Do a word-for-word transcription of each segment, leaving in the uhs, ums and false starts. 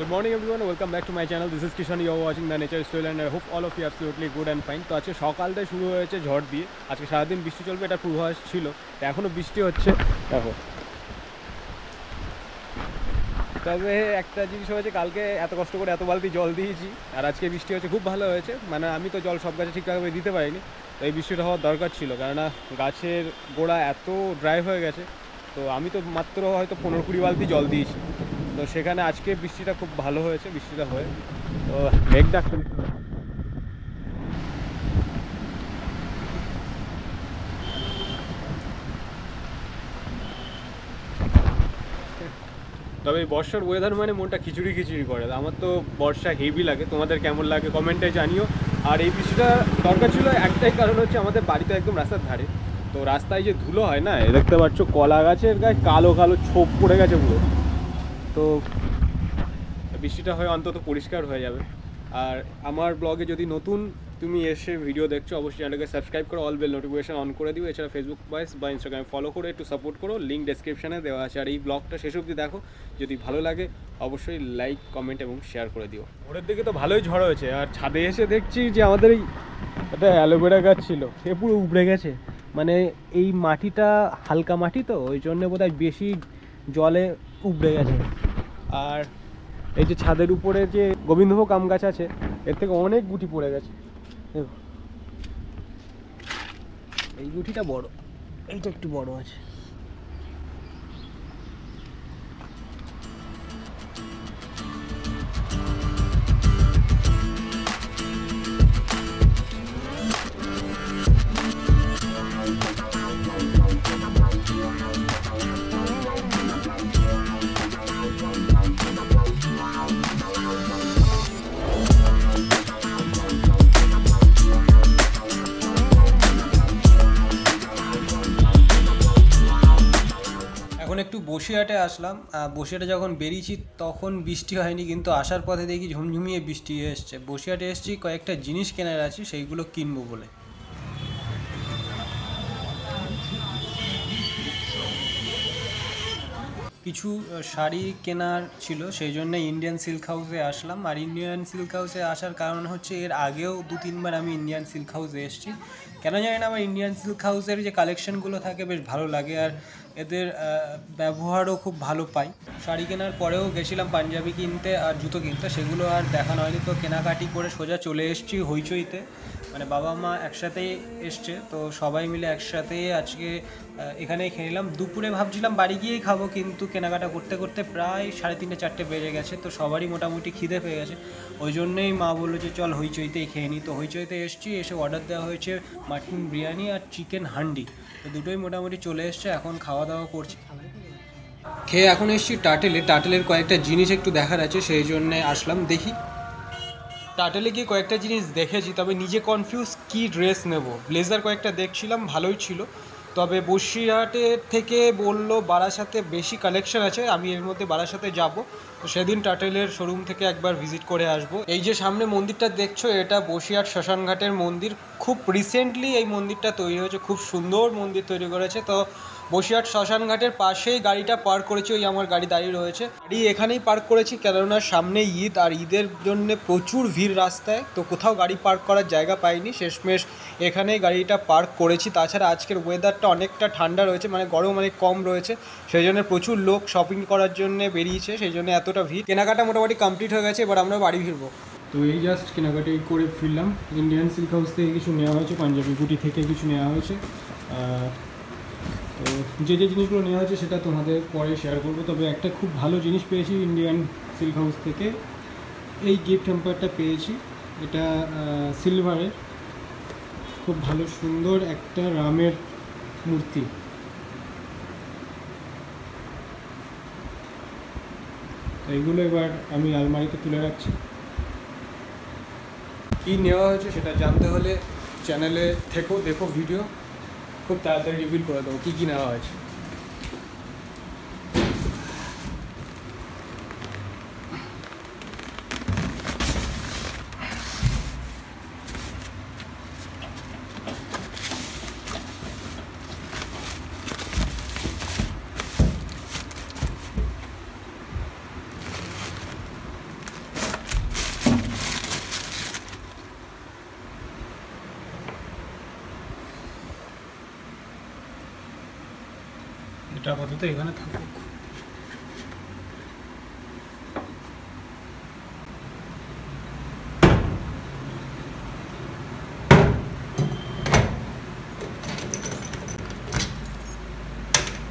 Good morning everyone, welcome back to my channel. This is Kishan. You are watching the Nature Story and I hope all of you are absolutely good and fine. তো আজকে সকালটাই শুরু হয়েছে ঝড় দিয়ে। আজকে সারাদিন বৃষ্টি চলবে এটা পূর্বাভাস ছিল। এখনো বৃষ্টি হচ্ছে। দেখো। তবে একটা জিনিস হয়েছে, কালকে এত কষ্ট করে এত বালতি জল দিয়েছি আর আজকে বৃষ্টি হচ্ছে, খুব ভালো হয়েছে। মানে আমি তো জল সব গাছে ঠিকঠাকভাবে দিতে পারিনি, তো এই বৃষ্টিটা হওয়ার দরকার ছিল, কেননা গাছের গোড়া এত ড্রাই হয়ে গেছে। তো আমি তো মাত্র হয়তো পনেরো কুড়ি বালতি জল দিয়েছি, তো সেখানে আজকে বৃষ্টিটা খুব ভালো হয়েছে। বৃষ্টিটা হয়ে তো মেঘ ডাকছে, তবে বর্ষার ওয়েদার মানে মনটা খিচুড়ি খিচুড়ি করে। আমার তো বর্ষা হেভি লাগে, তোমাদের কেমন লাগে কমেন্টে জানিও। আর এই বৃষ্টিটা দরকার ছিল একটাই কারণ হচ্ছে, আমাদের বাড়িতে একদম রাস্তার ধারে, তো রাস্তায় যে ধুলো হয় না, দেখতে পাচ্ছ কলা গাছের গায়ে কালো কালো ছোপ পড়ে গেছে পুরো। তো বৃষ্টিটা হয়ে অন্তত পরিষ্কার হয়ে যাবে। আর আমার ব্লগে যদি নতুন তুমি এসে ভিডিও দেখছো, অবশ্যই চ্যানেলকে সাবস্ক্রাইব করো, অল বেল নোটিফিকেশন অন করে দিও। এছাড়া ফেসবুক পেজ বা ইনস্টাগ্রামে ফলো করে একটু সাপোর্ট করো, লিঙ্ক ডেসক্রিপশানে দেওয়া আছে। আর এই ব্লগটা শেষ অবধি দেখো, যদি ভালো লাগে অবশ্যই লাইক কমেন্ট এবং শেয়ার করে দিও। ভোরের দিকে তো ভালোই ঝড় হয়েছে, আর ছাদে এসে দেখছি যে আমাদের এই একটা অ্যালোভেরা গাছ ছিল, সে পুরো উবড়ে গেছে। মানে এই মাটিটা হালকা মাটি, তো ওই জন্য বোধহয় বেশি জলে উবড়ে গেছে। আর এই যে ছাদের উপরে যে গোবিন্দভোগ আম গাছ আছে, এর থেকে অনেক গুটি পড়ে গেছে। এই গুটিটা বড়, এইটা একটু বড় আছে। এখন একটু বসিরহাটে আসলাম। বসিরহাটে যখন বেরিয়েছি তখন বৃষ্টি হয়নি, কিন্তু আসার পথে দেখি ঝুমঝুমিয়ে বৃষ্টি এসছে। বসিরহাটে এসেছি কয়েকটা জিনিস কেনার আছে, সেইগুলো কিনবো বলে। কিছু শাড়ি কেনার ছিল, সেই জন্য ইন্ডিয়ান সিল্ক হাউসে আসলাম। আর ইন্ডিয়ান সিল্ক হাউসে আসার কারণ হচ্ছে, এর আগেও দু তিনবার আমি ইন্ডিয়ান সিল্ক হাউসে এসেছি। কেন জানি না, আমার ইন্ডিয়ান সিল্ক হাউসের যে কালেকশনগুলো থাকে বেশ ভালো লাগে, আর এদের ব্যবহারও খুব ভালো পাই। শাড়ি কেনার পরেও গেছিলাম পাঞ্জাবি কিনতে আর জুতো কিনতে, সেগুলো আর দেখানো হয়নি। তো কেনাকাটি করে সোজা চলে এসেছি হইচইতে। মানে বাবা মা একসাথেই এসছে, তো সবাই মিলে একসাথেই আজকে এখানেই খেয়ে নিলাম। দুপুরে ভাবছিলাম বাড়ি গিয়েই খাবো, কিন্তু কেনাকাটা করতে করতে প্রায় সাড়ে তিনটে চারটে বেজে গেছে, তো সবারই মোটামুটি খিদে পেয়ে গেছে। ওই জন্যেই মা বললো যে চল হইচইতেই খেয়ে নিই। তো হইচইতে এসেছি, এসে অর্ডার দেওয়া হয়েছে মাটন বিরিয়ানি আর চিকেন হান্ডি। তো দুটোই মোটামুটি চলে এসছে, এখন খাওয়া দাওয়া করছি। খেয়ে এখন এসেছি টাটেলে। টাটেলের কয়েকটা জিনিস একটু দেখার আছে, সেই জন্যে আসলাম। দেখি টাটেলে গিয়ে কয়েকটা জিনিস দেখেছি, তবে নিজে কনফিউজ কী ড্রেস নেব। ব্লেজার কয়েকটা দেখছিলাম, ভালোই ছিল। তবে বসিরহাটের থেকে বললো বারাসাতে বেশি কালেকশন আছে, আমি এর মধ্যে বারাসাতে যাব, তো সেদিন টাটেলের শোরুম থেকে একবার ভিজিট করে আসব। এই যে সামনে মন্দিরটা দেখছো, এটা বসিরহাট শ্মশানঘাটের মন্দির। খুব রিসেন্টলি এই মন্দিরটা তৈরি হয়েছে, খুব সুন্দর মন্দির তৈরি করেছে। তো বসিরহাট শ্মশানঘাটের পাশেই গাড়িটা পার্ক করেছি, ওই আমার গাড়ি দাঁড়িয়ে রয়েছে। গাড়ি এখানেই পার্ক করেছি, কেননা সামনে ঈদ, আর ঈদের জন্য প্রচুর ভিড় রাস্তায়, তো কোথাও গাড়ি পার্ক করার জায়গা পাইনি, শেষমেশ এখানেই গাড়িটা পার্ক করেছি। তাছাড়া আজকের ওয়েদারটা অনেকটা ঠান্ডা রয়েছে, মানে গরম অনেক কম রয়েছে, সেই জন্য প্রচুর লোক শপিং করার জন্য বেরিয়েছে, সেই জন্য এতটা ভিড়। কেনাকাটা মোটামুটি কমপ্লিট হয়ে গেছে, এবার আমরা বাড়ি ফিরবো। তো এই জাস্ট কেনাকাটি করে ফিরলাম। ইন্ডিয়ান সিল্ক হাউস থেকে কিছু নেওয়া হয়েছে, পাঞ্জাবি গুটি থেকে কিছু নেওয়া হয়েছে। তো যে যে জিনিসগুলো নেওয়া হয়েছে সেটা তোমাদের পরে শেয়ার করবো। তবে একটা খুব ভালো জিনিস পেয়েছি ইন্ডিয়ান সিল্ক হাউস থেকে, এই গিফট হ্যাম্পারটা পেয়েছি। এটা সিলভারের, খুব ভালো সুন্দর একটা রামের মূর্তি। এইগুলো এবার আমি আলমারিতে তুলে রাখছি। কী নেওয়া হয়েছে সেটা জানতে হলে চ্যানেলে থেকেও দেখো ভিডিও, খুব তাড়াতাড়ি রিভিল করে দেবো কী কী নেওয়া হয়েছে। এটা আপাতত এখানে থাকুক।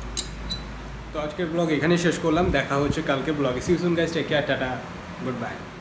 তো আজকের ব্লগ এখানেই শেষ করলাম, দেখা হচ্ছে কালকে ব্লগে। See you soon guys, take care, tata, good by.